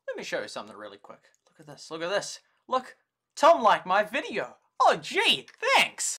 Let me show you something really quick. Look at this, look at this. Look, Tom liked my video. Oh gee, thanks!